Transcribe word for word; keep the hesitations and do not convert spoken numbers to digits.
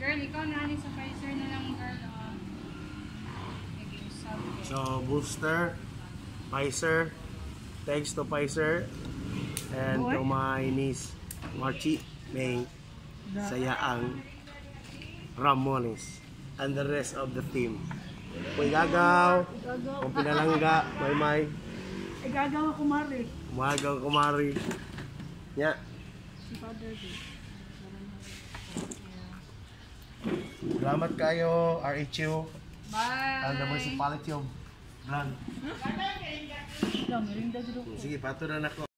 Girl, ikaw na sa Pfizer na lang, girl. Oh. So, booster, Pfizer, thanks to Pfizer, and to my niece, Marchi, May, Sayaang, Ramones, and the rest of the team. Kuy Gagaw, kung Pinalangga, May May. Ay, gagawa kumari. Umagaw kumari. Nya. Si Father D. Salamat kayo, R H U. Bye! And the municipality of Blan. Ikaw, merinda dito. Sige, patunan ako.